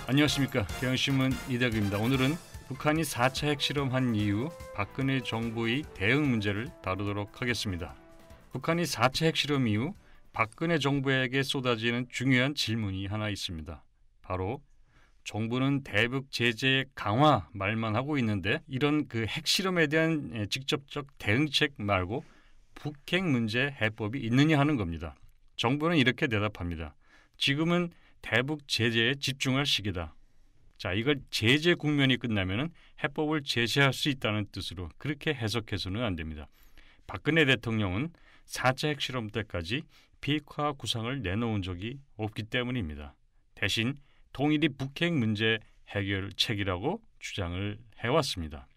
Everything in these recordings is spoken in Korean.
안녕하십니까. 경향신문 이대규입니다. 오늘은 북한이 4차 핵실험한 이후 박근혜 정부의 대응 문제를 다루도록 하겠습니다. 북한이 4차 핵실험 이후 박근혜 정부에게 쏟아지는 중요한 질문이 하나 있습니다. 바로 정부는 대북 제재 강화 말만 하고 있는데 이런 그 핵실험에 대한 직접적 대응책 말고 북핵 문제 해법이 있느냐 하는 겁니다. 정부는 이렇게 대답합니다. 지금은 대북 제재에 집중할 시기다. 자, 이걸 제재 국면이 끝나면은 해법을 제시할 수 있다는 뜻으로 그렇게 해석해서는 안 됩니다. 박근혜 대통령은 4차 핵실험 때까지 비핵화 구상을 내놓은 적이 없기 때문입니다. 대신 통일이 북핵 문제 해결책이라고 주장을 해왔습니다.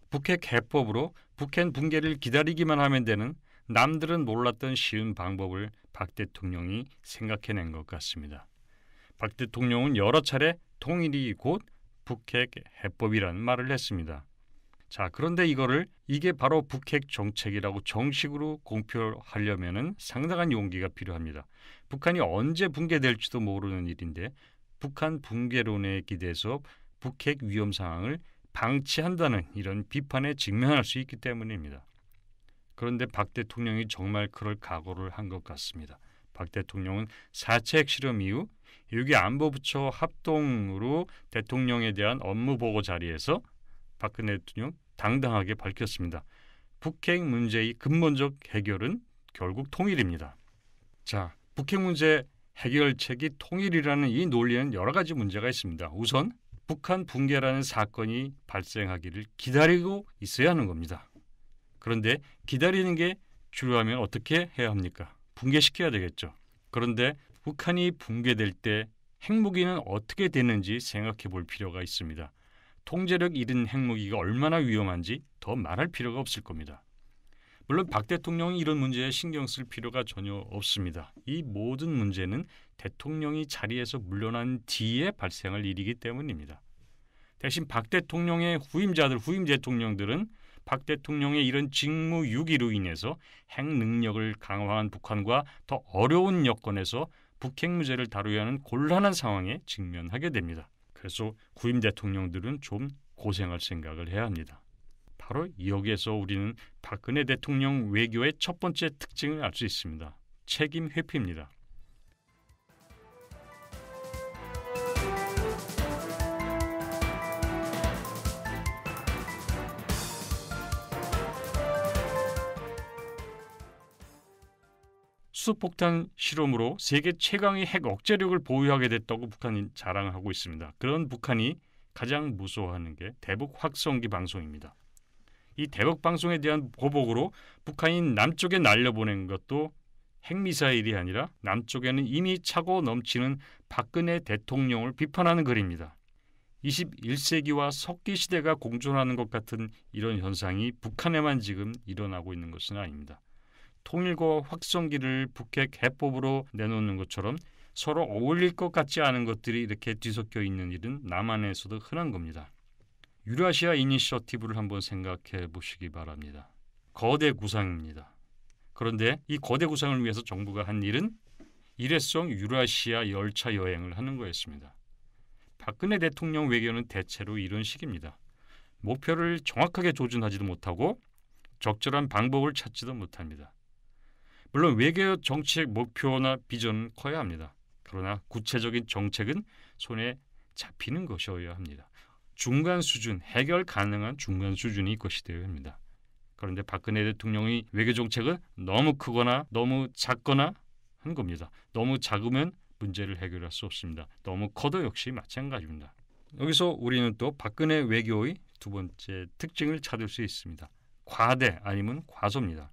북핵 해법으로 북핵 붕괴를 기다리기만 하면 되는 남들은 몰랐던 쉬운 방법을 박 대통령이 생각해낸 것 같습니다. 박 대통령은 여러 차례 통일이 곧 북핵 해법이라는 말을 했습니다. 자, 그런데 이게 바로 북핵 정책이라고 정식으로 공표하려면 상당한 용기가 필요합니다. 북한이 언제 붕괴될지도 모르는 일인데 북한 붕괴론에 기대서 북핵 위험 상황을 방치한다는 이런 비판에 직면할 수 있기 때문입니다. 그런데 박 대통령이 정말 그럴 각오를 한 것 같습니다. 박 대통령은 4차 핵실험 이후 6.2 안보부처 합동으로 대통령에 대한 업무보고 자리에서 박근혜 대통령 당당하게 밝혔습니다. 북핵 문제의 근본적 해결은 결국 통일입니다. 자, 북핵 문제 해결책이 통일이라는 이 논리는 여러 가지 문제가 있습니다. 우선 북한 붕괴라는 사건이 발생하기를 기다리고 있어야 하는 겁니다. 그런데 기다리는 게 주요하면 어떻게 해야 합니까? 붕괴시켜야 되겠죠. 그런데 북한이 붕괴될 때 핵무기는 어떻게 되는지 생각해 볼 필요가 있습니다. 통제력 잃은 핵무기가 얼마나 위험한지 더 말할 필요가 없을 겁니다. 물론 박 대통령이 이런 문제에 신경 쓸 필요가 전혀 없습니다. 이 모든 문제는 대통령이 자리에서 물러난 뒤에 발생할 일이기 때문입니다. 대신 박 대통령의 후임 대통령들은 박 대통령의 이런 직무유기로 인해서 핵 능력을 강화한 북한과 더 어려운 여건에서 북핵 문제를 다루어야 하는 곤란한 상황에 직면하게 됩니다. 그래서 후임 대통령들은 좀 고생할 생각을 해야 합니다. 바로 여기에서 우리는 박근혜 대통령 외교의 첫 번째 특징을 알 수 있습니다. 책임 회피입니다. 수소폭탄 실험으로 세계 최강의 핵 억제력을 보유하게 됐다고 북한이 자랑하고 있습니다. 그런 북한이 가장 무서워하는 게 대북 확성기 방송입니다. 이 대북 방송에 대한 보복으로 북한이 남쪽에 날려보낸 것도 핵미사일이 아니라 남쪽에는 이미 차고 넘치는 박근혜 대통령을 비판하는 글입니다. 21세기와 석기 시대가 공존하는 것 같은 이런 현상이 북한에만 지금 일어나고 있는 것은 아닙니다. 통일과 확성기를 북핵 해법으로 내놓는 것처럼 서로 어울릴 것 같지 않은 것들이 이렇게 뒤섞여 있는 일은 남한에서도 흔한 겁니다. 유라시아 이니셔티브를 한번 생각해 보시기 바랍니다. 거대 구상입니다. 그런데 이 거대 구상을 위해서 정부가 한 일은 일회성 유라시아 열차 여행을 하는 거였습니다. 박근혜 대통령 외교는 대체로 이런 식입니다. 목표를 정확하게 조준하지도 못하고 적절한 방법을 찾지도 못합니다. 물론 외교 정책 목표나 비전은 커야 합니다. 그러나 구체적인 정책은 손에 잡히는 것이어야 합니다. 중간 수준, 해결 가능한 중간 수준이 것이 되어야 합니다. 그런데 박근혜 대통령의 외교 정책은 너무 크거나 너무 작거나 한 겁니다. 너무 작으면 문제를 해결할 수 없습니다. 너무 커도 역시 마찬가지입니다. 여기서 우리는 또 박근혜 외교의 두 번째 특징을 찾을 수 있습니다. 과대 아니면 과소입니다.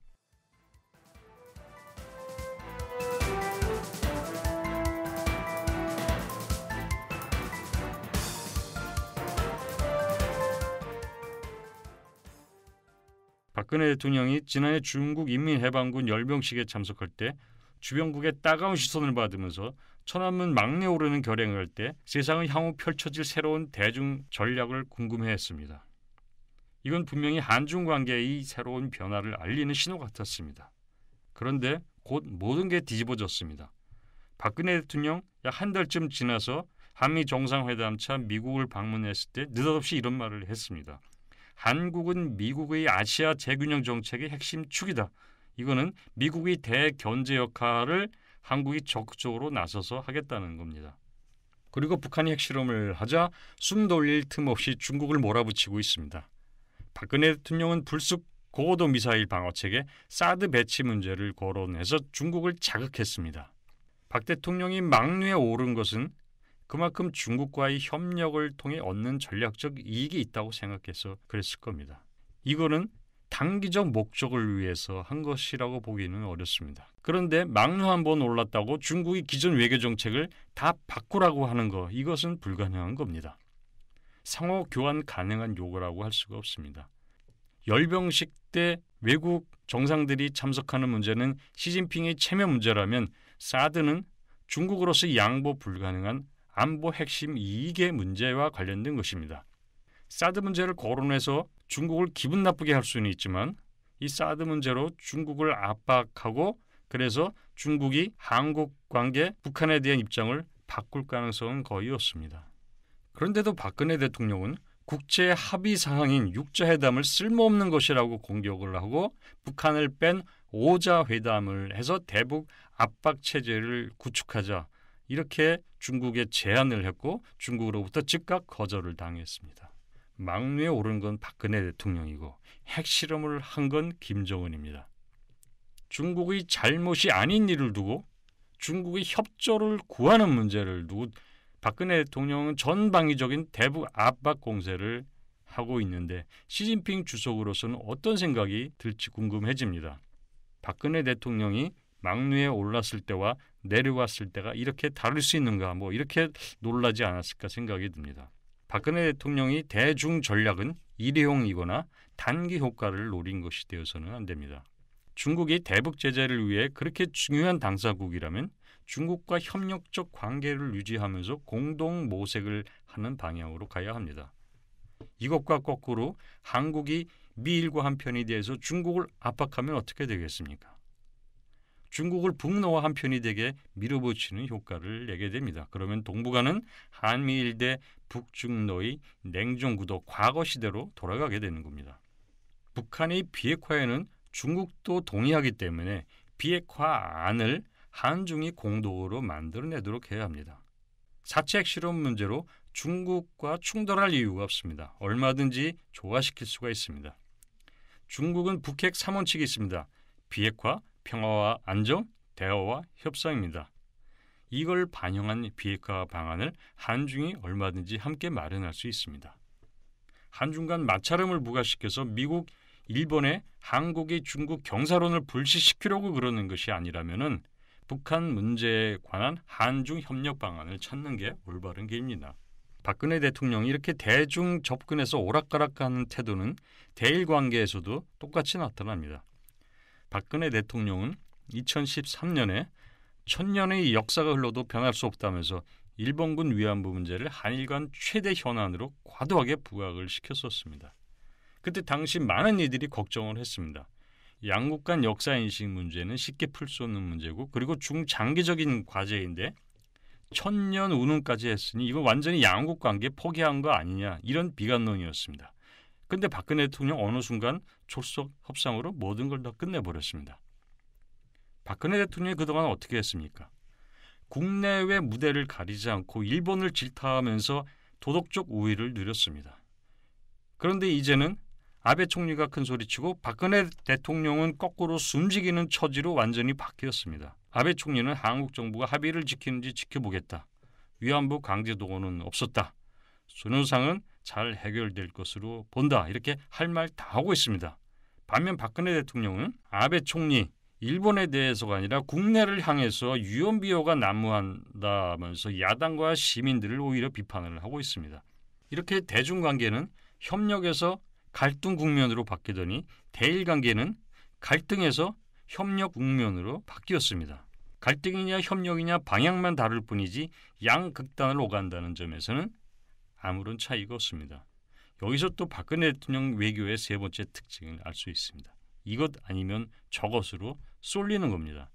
박근혜 대통령이 지난해 중국 인민해방군 열병식에 참석할 때 주변국의 따가운 시선을 받으면서 천안문 막내 오르는 결행을 할 때 세상의 향후 펼쳐질 새로운 대중 전략을 궁금해했습니다. 이건 분명히 한중 관계의 새로운 변화를 알리는 신호 같았습니다. 그런데 곧 모든 게 뒤집어졌습니다. 박근혜 대통령 약 한 달쯤 지나서 한미 정상회담차 미국을 방문했을 때 느닷없이 이런 말을 했습니다. 한국은 미국의 아시아 재균형 정책의 핵심 축이다. 이거는 미국의 대견제 역할을 한국이 적극적으로 나서서 하겠다는 겁니다. 그리고 북한이 핵실험을 하자 숨 돌릴 틈 없이 중국을 몰아붙이고 있습니다. 박근혜 대통령은 불쑥 고고도 미사일 방어체계 사드 배치 문제를 거론해서 중국을 자극했습니다. 박 대통령이 막류에 오른 것은 그만큼 중국과의 협력을 통해 얻는 전략적 이익이 있다고 생각해서 그랬을 겁니다. 이거는 단기적 목적을 위해서 한 것이라고 보기는 어렵습니다. 그런데 막류 한번 올랐다고 중국이 기존 외교 정책을 다 바꾸라고 하는 거, 이것은 불가능한 겁니다. 상호 교환 가능한 요구라고 할 수가 없습니다. 열병식 때 외국 정상들이 참석하는 문제는 시진핑의 체면 문제라면 사드는 중국으로서 양보 불가능한 안보 핵심 이익의 문제와 관련된 것입니다. 사드 문제를 거론해서 중국을 기분 나쁘게 할 수는 있지만 이 사드 문제로 중국을 압박하고 그래서 중국이 한국 관계, 북한에 대한 입장을 바꿀 가능성은 거의 없습니다. 그런데도 박근혜 대통령은 국제 합의 사항인 육자회담을 쓸모없는 것이라고 공격을 하고 북한을 뺀 오자회담을 해서 대북 압박 체제를 구축하자 이렇게 중국에 제안을 했고 중국으로부터 즉각 거절을 당했습니다. 막류에 오른 건 박근혜 대통령이고 핵실험을 한 건 김정은입니다. 중국의 잘못이 아닌 일을 두고 중국의 협조를 구하는 문제를 두고 박근혜 대통령은 전방위적인 대북 압박 공세를 하고 있는데 시진핑 주석으로서는 어떤 생각이 들지 궁금해집니다. 박근혜 대통령이 막류에 올랐을 때와 내려왔을 때가 이렇게 다를 수 있는가 이렇게 놀라지 않았을까 생각이 듭니다. 박근혜 대통령이 대중 전략은 일회용이거나 단기 효과를 노린 것이 되어서는 안 됩니다. 중국이 대북 제재를 위해 그렇게 중요한 당사국이라면 중국과 협력적 관계를 유지하면서 공동 모색을 하는 방향으로 가야 합니다. 이것과 거꾸로 한국이 미일과 한편이 돼서 중국을 압박하면 어떻게 되겠습니까? 중국을 북노와 한편이 되게 밀어붙이는 효과를 내게 됩니다. 그러면 동북아는 한미일 대 북중노의 냉전구도 과거 시대로 돌아가게 되는 겁니다. 북한의 비핵화에는 중국도 동의하기 때문에 비핵화안을 한중이 공동으로 만들어내도록 해야 합니다. 4차 핵실험 문제로 중국과 충돌할 이유가 없습니다. 얼마든지 조화시킬 수가 있습니다. 중국은 북핵 3원칙이 있습니다. 비핵화, 평화와 안정, 대화와 협상입니다. 이걸 반영한 비핵화 방안을 한중이 얼마든지 함께 마련할 수 있습니다. 한중 간 마찰음을 부각시켜서 미국, 일본에 한국이 중국 경사론을 불식시키려고 그러는 것이 아니라면은 북한 문제에 관한 한중 협력 방안을 찾는 게 올바른 길입니다. 박근혜 대통령이 이렇게 대중 접근해서 오락가락하는 태도는 대일 관계에서도 똑같이 나타납니다. 박근혜 대통령은 2013년에 1000년의 역사가 흘러도 변할 수 없다면서 일본군 위안부 문제를 한일 간 최대 현안으로 과도하게 부각을 시켰었습니다. 그때 당시 많은 이들이 걱정을 했습니다. 양국 간 역사인식 문제는 쉽게 풀 수 없는 문제고 그리고 중장기적인 과제인데 1000년 운운까지 했으니 이거 완전히 양국 관계 포기한 거 아니냐 이런 비관론이었습니다. 그런데 박근혜 대통령 어느 순간 졸속 협상으로 모든 걸 다 끝내버렸습니다. 박근혜 대통령이 그동안 어떻게 했습니까? 국내외 무대를 가리지 않고 일본을 질타하면서 도덕적 우위를 누렸습니다. 그런데 이제는 아베 총리가 큰 소리치고 박근혜 대통령은 거꾸로 숨지기는 처지로 완전히 바뀌었습니다. 아베 총리는 한국 정부가 합의를 지키는지 지켜보겠다. 위안부 강제 동원은 없었다. 손해상은 잘 해결될 것으로 본다. 이렇게 할 말 다 하고 있습니다. 반면 박근혜 대통령은 아베 총리, 일본에 대해서가 아니라 국내를 향해서 유언비어가 난무한다면서 야당과 시민들을 오히려 비판을 하고 있습니다. 이렇게 대중관계는 협력에서 갈등 국면으로 바뀌더니 대일 관계는 갈등에서 협력 국면으로 바뀌었습니다. 갈등이냐 협력이냐 방향만 다를 뿐이지 양극단을 오간다는 점에서는 아무런 차이가 없습니다. 여기서 또 박근혜 대통령 외교의 세 번째 특징을 알 수 있습니다. 이것 아니면 저것으로 쏠리는 겁니다.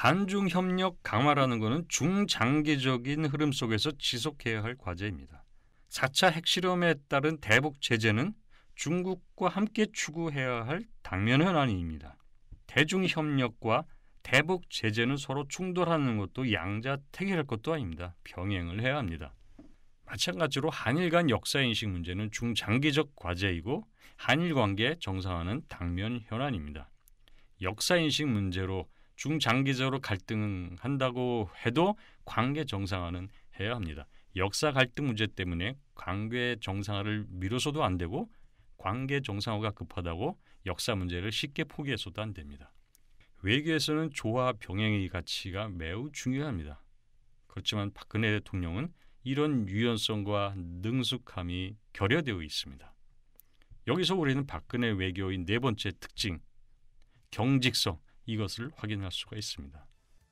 한중 협력 강화라는 것은 중장기적인 흐름 속에서 지속해야 할 과제입니다. 4차 핵실험에 따른 대북 제재는 중국과 함께 추구해야 할 당면 현안입니다. 대중 협력과 대북 제재는 서로 충돌하는 것도 양자택일할 것도 아닙니다. 병행을 해야 합니다. 마찬가지로 한일 간 역사인식 문제는 중장기적 과제이고 한일 관계 정상화는 당면 현안입니다. 역사인식 문제로 중장기적으로 갈등한다고 해도 관계 정상화는 해야 합니다. 역사 갈등 문제 때문에 관계 정상화를 미뤄서도 안 되고 관계 정상화가 급하다고 역사 문제를 쉽게 포기해서도 안 됩니다. 외교에서는 조화 병행의 가치가 매우 중요합니다. 그렇지만 박근혜 대통령은 이런 유연성과 능숙함이 결여되어 있습니다. 여기서 우리는 박근혜 외교의 네 번째 특징, 경직성, 이것을 확인할 수가 있습니다.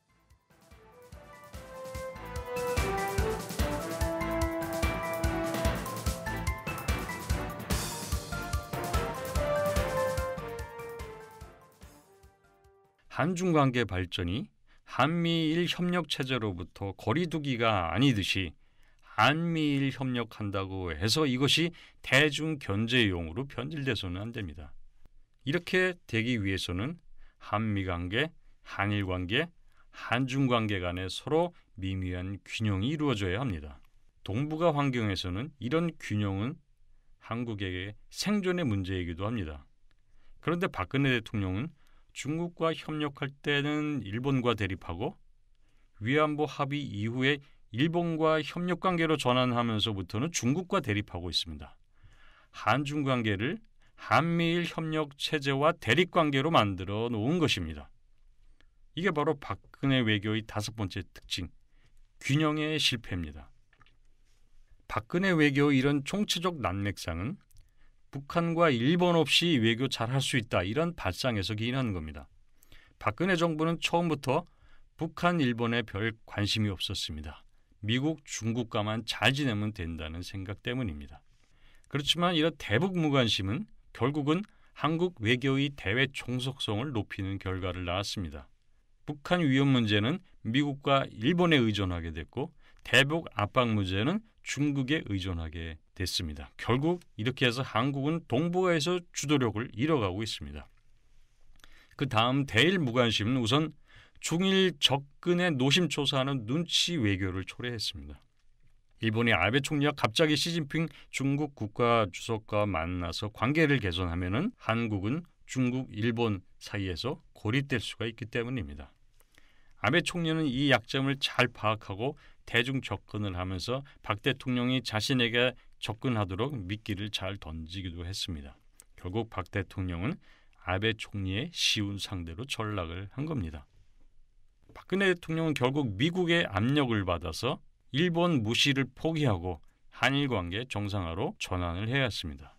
한중 관계 발전이 한미일 협력 체제로부터 거리두기가 아니듯이 한미일 협력한다고 해서 이것이 대중 견제용으로 변질돼서는 안 됩니다. 이렇게 되기 위해서는 한미 관계, 한일 관계, 한중 관계 간에 서로 미묘한 균형이 이루어져야 합니다. 동북아 환경에서는 이런 균형은 한국에게 생존의 문제이기도 합니다. 그런데 박근혜 대통령은 중국과 협력할 때는 일본과 대립하고 위안부 합의 이후에 일본과 협력 관계로 전환하면서부터는 중국과 대립하고 있습니다. 한중 관계를 한미일 협력 체제와 대립 관계로 만들어 놓은 것입니다. 이게 바로 박근혜 외교의 다섯 번째 특징, 균형의 실패입니다. 박근혜 외교의 이런 총체적 난맥상은 북한과 일본 없이 외교 잘할 수 있다, 이런 발상에서 기인하는 겁니다. 박근혜 정부는 처음부터 북한, 일본에 별 관심이 없었습니다. 미국, 중국과만 잘 지내면 된다는 생각 때문입니다. 그렇지만 이런 대북 무관심은 결국은 한국 외교의 대외 총속성을 높이는 결과를 낳았습니다. 북한 위협 문제는 미국과 일본에 의존하게 됐고 대북 압박 문제는 중국에 의존하게 됐습니다. 결국 이렇게 해서 한국은 동북아에서 주도력을 잃어가고 있습니다. 그 다음 대일 무관심은 우선 중일 접근에 노심초사하는 눈치 외교를 초래했습니다. 일본의 아베 총리가 갑자기 시진핑 중국 국가주석과 만나서 관계를 개선하면은 한국은 중국, 일본 사이에서 고립될 수가 있기 때문입니다. 아베 총리는 이 약점을 잘 파악하고 대중 접근을 하면서 박 대통령이 자신에게 접근하도록 미끼를 잘 던지기도 했습니다. 결국 박 대통령은 아베 총리의 쉬운 상대로 전락을 한 겁니다. 박근혜 대통령은 결국 미국의 압력을 받아서 일본 무시를 포기하고 한일 관계 정상화로 전환을 해야 했습니다.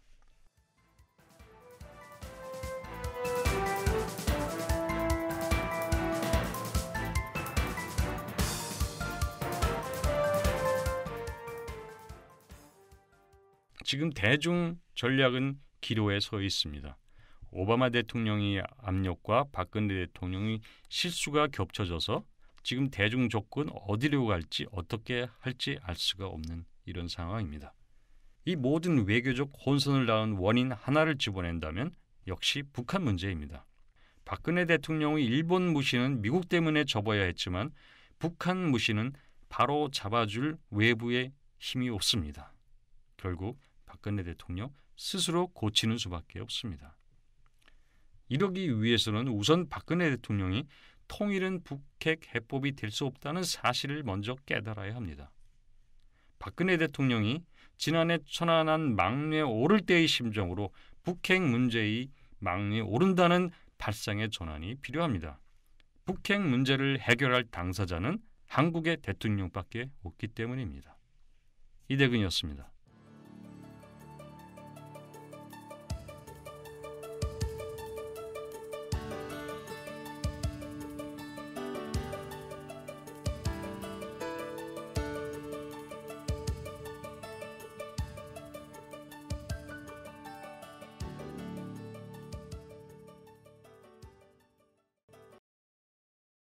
지금 대중 전략은 기로에 서 있습니다. 오바마 대통령의 압력과 박근혜 대통령의 실수가 겹쳐져서 지금 대중 조건 어디로 갈지 어떻게 할지 알 수가 없는 이런 상황입니다. 이 모든 외교적 혼선을 낳은 원인 하나를 집어낸다면 역시 북한 문제입니다. 박근혜 대통령의 일본 무시는 미국 때문에 접어야 했지만 북한 무시는 바로 잡아줄 외부의 힘이 없습니다. 결국 박근혜 대통령 스스로 고치는 수밖에 없습니다. 이러기 위해서는 우선 박근혜 대통령이 통일은 북핵 해법이 될 수 없다는 사실을 먼저 깨달아야 합니다. 박근혜 대통령이 지난해 천안한 막내에 오를 때의 심정으로 북핵 문제의 막내에 오른다는 발상의 전환이 필요합니다. 북핵 문제를 해결할 당사자는 한국의 대통령밖에 없기 때문입니다. 이대근이었습니다.